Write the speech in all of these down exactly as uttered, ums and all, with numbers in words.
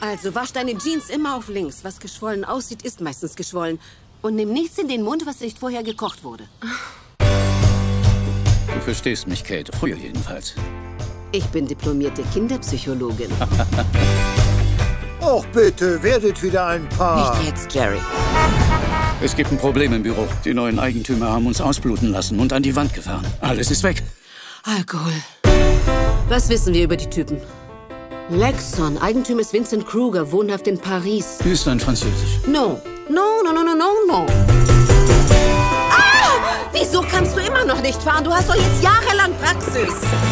Also wasch deine Jeans immer auf links. Was geschwollen aussieht, ist meistens geschwollen. Und nimm nichts in den Mund, was nicht vorher gekocht wurde. Du verstehst mich, Kate. Früher jedenfalls. Ich bin diplomierte Kinderpsychologin. Och bitte, werdet wieder ein Paar. Nicht jetzt, Jerry. Es gibt ein Problem im Büro. Die neuen Eigentümer haben uns ausbluten lassen und an die Wand gefahren. Alles ist weg. Alkohol. Was wissen wir über die Typen? Lexon, Eigentümer ist Vincent Kruger, wohnhaft in Paris. Ist ein Französisch. No. No, no, no, no, no, no. Ah! Wieso kannst du immer noch nicht fahren? Du hast doch jetzt jahrelang Praxis.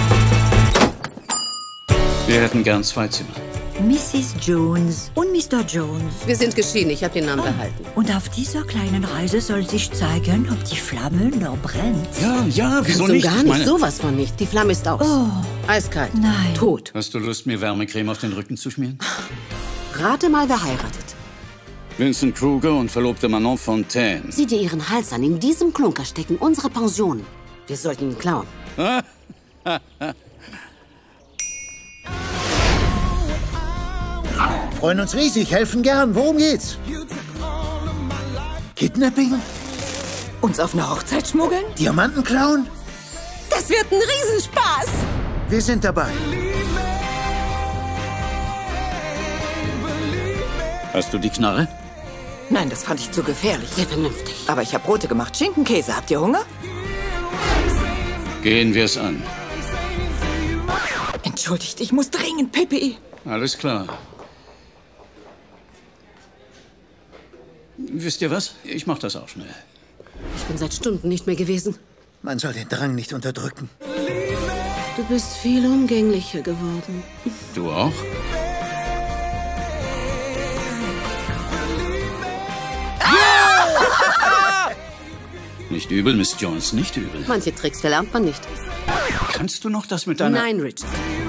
Wir hätten gern zwei Zimmer. Missus Jones und Mister Jones. Wir sind geschieden, ich habe den Namen behalten. Und auf dieser kleinen Reise soll sich zeigen, ob die Flamme noch brennt. Ja, ja, wieso So nicht? gar Ich nicht, meine- sowas von nicht. Die Flamme ist aus. Oh, Eiskalt. nein. Tot. Hast du Lust, mir Wärmecreme auf den Rücken zu schmieren? Rate mal, wer heiratet. Vincent Kruger und Verlobte Manon Fontaine. Sieh dir ihren Hals an. In diesem Klunker stecken unsere Pensionen. Wir sollten ihn klauen. Freuen uns riesig, helfen gern. Worum geht's? Kidnapping? Uns auf eine Hochzeit schmuggeln? Diamanten klauen? Das wird ein Riesenspaß. Wir sind dabei. Hast du die Knarre? Nein, das fand ich zu gefährlich. Sehr vernünftig. Aber ich habe Brote gemacht. Schinkenkäse. Habt ihr Hunger? Gehen wir's an. Entschuldigt, ich muss dringend Pipi. Alles klar. Wisst ihr was? Ich mach das auch schnell. Ich bin seit Stunden nicht mehr gewesen. Man soll den Drang nicht unterdrücken. Du bist viel umgänglicher geworden. Du auch? Nicht übel, Miss Jones, nicht übel. Manche Tricks verlernt man nicht. Kannst du noch das mit deiner... Nein, Richard.